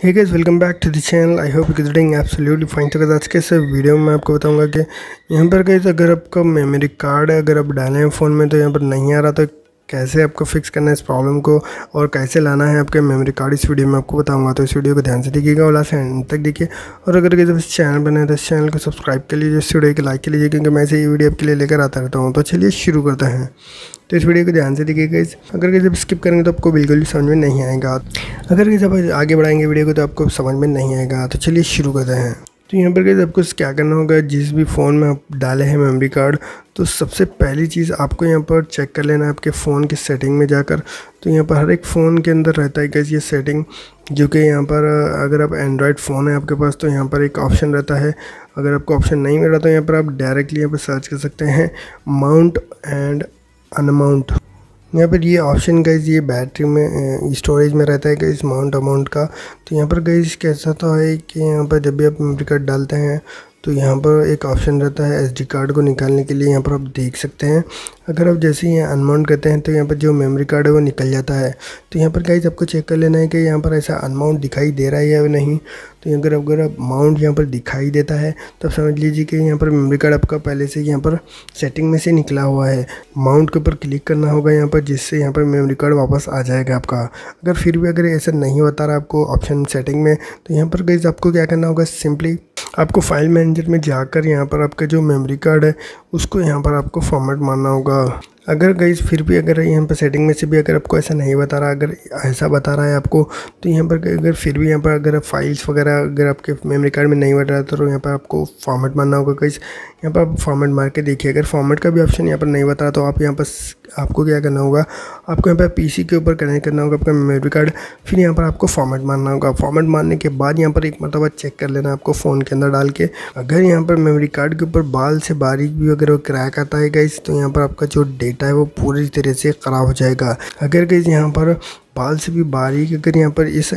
Hey guys, welcome back to the channel. I hope you doing absolutely fine. तो आज के इस video में मैं आपको बताऊंगा कि यहाँ पर गाइस अगर आपका मेमोरी कार्ड अगर आप डालें हैं फ़ोन में तो यहाँ पर नहीं आ रहा, तो कैसे आपको फिक्स करना है इस प्रॉब्लम को और कैसे लाना है आपके मेमोरी कार्ड, इस वीडियो में आपको बताऊंगा। तो इस वीडियो को ध्यान से देखिएगा और लास्ट एंड तक देखिए। और अगर जब इस चैनल बने हैं तो इस चैनल को सब्सक्राइब कर लीजिए, इस वीडियो को लाइक कर लीजिए, क्योंकि मैं ऐसे ये वीडियो आपके लिए लेकर आता रहता हूँ। तो चलिए शुरू करते हैं। तो इस वीडियो को ध्यान से देखिएगा। अगर जब स्किप करेंगे तो आपको बिल्कुल भी समझ में नहीं आएगा। अगर जब आगे बढ़ाएंगे वीडियो को तो आपको समझ में नहीं आएगा। तो चलिए शुरू करते हैं। तो यहाँ पर आपको क्या करना होगा, जिस भी फ़ोन में आप डाले हैं मेमोरी कार्ड, तो सबसे पहली चीज़ आपको यहाँ पर चेक कर लेना है आपके फ़ोन की सेटिंग में जाकर। तो यहाँ पर हर एक फ़ोन के अंदर रहता है कैसे ये सेटिंग, जो कि यहाँ पर अगर आप एंड्रॉयड फ़ोन है आपके पास तो यहाँ पर एक ऑप्शन रहता है। अगर आपको ऑप्शन नहीं मिल रहा तो यहाँ पर आप डायरेक्टली यहाँ पर सर्च कर सकते हैं माउंट एंड अनमाउंट। यहाँ पर ये ऑप्शन गाइस ये बैटरी में स्टोरेज में रहता है गाइस माउंट अमाउंट का। तो यहाँ पर गाइस कैसा तो है कि यहाँ पर जब भी आप मेमोरी कार्ड डालते हैं तो यहाँ पर एक ऑप्शन रहता है एसडी कार्ड को निकालने के लिए। यहाँ पर आप देख सकते हैं अगर आप जैसे ही अनमाउंट करते हैं तो यहाँ पर जो मेमोरी कार्ड है वो निकल जाता है। तो यहाँ पर गाइस आपको चेक कर लेना है कि यहाँ पर ऐसा अनमाउंट दिखाई दे रहा है या नहीं। तो अगर आप माउंट यहाँ पर दिखाई देता है तब समझ लीजिए कि यहाँ पर मेमोरी कार्ड आपका पहले से यहाँ पर सेटिंग में से निकला हुआ है। माउंट के ऊपर क्लिक करना होगा यहाँ पर, जिससे यहाँ पर मेमोरी कार्ड वापस आ जाएगा आपका। अगर फिर भी अगर ऐसा नहीं बता रहा आपको ऑप्शन सेटिंग में, तो यहाँ पर गाइस आपको क्या करना होगा, सिंपली आपको फाइल मैनेजर में जाकर यहाँ पर आपका जो मेमोरी कार्ड है उसको यहाँ पर आपको फॉर्मेट मारना होगा। अगर गाइस फिर भी अगर यहाँ पर सेटिंग में से भी अगर आपको ऐसा नहीं बता रहा, अगर ऐसा बता रहा है आपको, तो यहाँ पर अगर फिर भी यहाँ पर अगर फाइल्स वगैरह अगर आपके मेमोरी कार्ड में नहीं बता रहा तो यहाँ पर आपको फॉर्मेट मारना होगा। गाइस यहाँ पर आप फॉर्मेट मार के देखिए, अगर फॉर्मेट का भी ऑप्शन यहाँ पर नहीं बता रहा तो आप यहाँ पर आपको क्या करना होगा, आपको यहाँ पर पीसी के ऊपर कनेक्ट करना होगा आपका मेमोरी कार्ड। फिर यहाँ पर आपको फॉर्मेट मारना होगा। फॉर्मेट मारने के बाद यहाँ पर एक मरतबा चेक कर लेना आपको फ़ोन के अंदर डाल के। अगर यहाँ पर मेमोरी कार्ड के ऊपर बाल से बारीक भी अगर वो क्रैक आता है गाइस, तो यहाँ पर आपका जो डेटा है वो पूरी तरह से ख़राब हो जाएगा। अगर गाइस यहाँ पर बाल से भी बारीक अगर यहाँ पर इस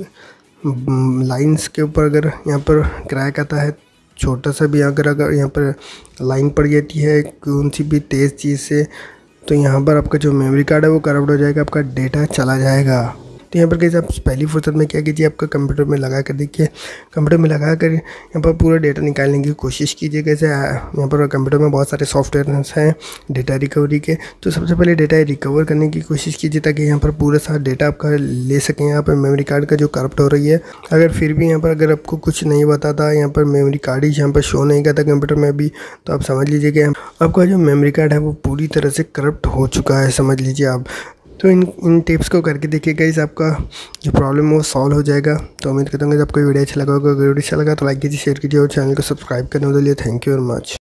लाइंस के ऊपर अगर यहाँ पर क्रैक आता है, छोटा सा भी अगर यहाँ पर लाइन पड़ जाती है कौन सी भी तेज़ चीज़ से, तो यहाँ पर आपका जो मेमोरी कार्ड है वो करप्ट हो जाएगा, आपका डेटा चला जाएगा। तो यहाँ पर कैसे आप पहली फुर्सत में क्या कीजिए, आपका कंप्यूटर में लगा कर देखिए, कंप्यूटर में लगा कर यहाँ पर पूरा डेटा निकालने की कोशिश कीजिए। कैसे यहाँ पर कंप्यूटर में बहुत सारे सॉफ्टवेयर हैं डेटा रिकवरी के, तो सबसे पहले डेटा रिकवर करने की कोशिश कीजिए ताकि यहाँ पर पूरा सारा डेटा आपका ले सकें यहाँ पर मेमोरी कार्ड का जो करप्ट हो रही है। अगर फिर भी यहाँ पर अगर आपको कुछ नहीं बताता, यहाँ पर मेमोरी कार्ड ही यहाँ पर शो नहीं करता कंप्यूटर में भी, तो आप समझ लीजिए कि आपका जो मेमोरी कार्ड है वो पूरी तरह से करप्ट हो चुका है, समझ लीजिए आप। तो इन टिप्स को करके देखिए गाइस, आपका जो प्रॉब्लम है वो सॉल्व हो जाएगा। तो उम्मीद करता हूँ कि आपको वीडियो अच्छा लगा होगा। अगर वीडियो अच्छा लगा तो लाइक कीजिए, शेयर कीजिए और चैनल को सब्सक्राइब करने के लिए थैंक यू वेरी मच।